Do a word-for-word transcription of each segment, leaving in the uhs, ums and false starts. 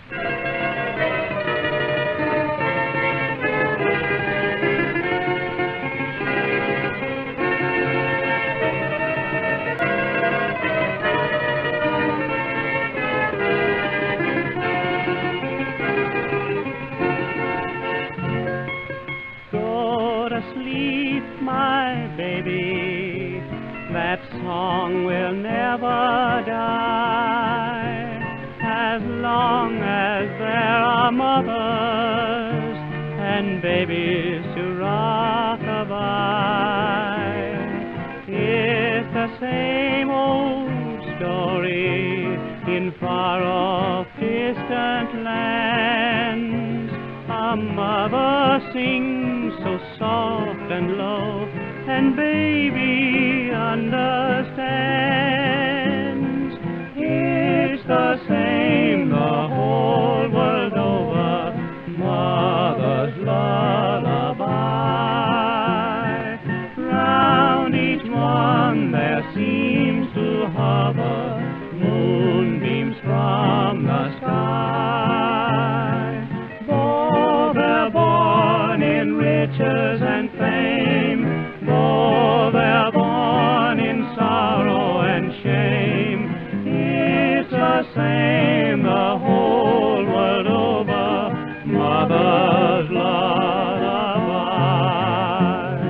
Sleep, my baby, that song will never die. As long as there are mothers and babies to rock-a-bye, it's the same old story in far-off distant lands. A mother sings so soft and low, and baby understands. It's the same the whole world over, mother's lullaby. Round each one there seems to hover moonbeams from the sky. For they're born in riches and fame, though they're born in sorrow and shame. It's the same the whole world over, mother's lullaby.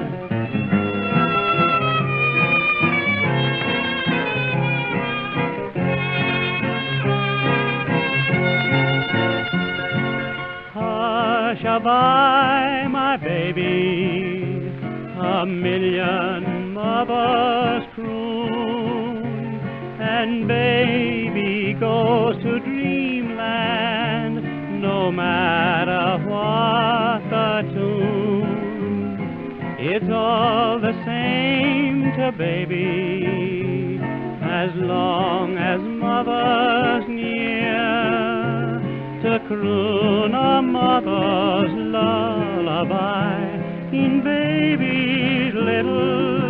Hush-a-bye, my baby, a million mothers croon, and baby goes to dreamland, no matter what the tune. It's all the same to baby, as long as mother's near, to croon a mother's lullaby in baby's little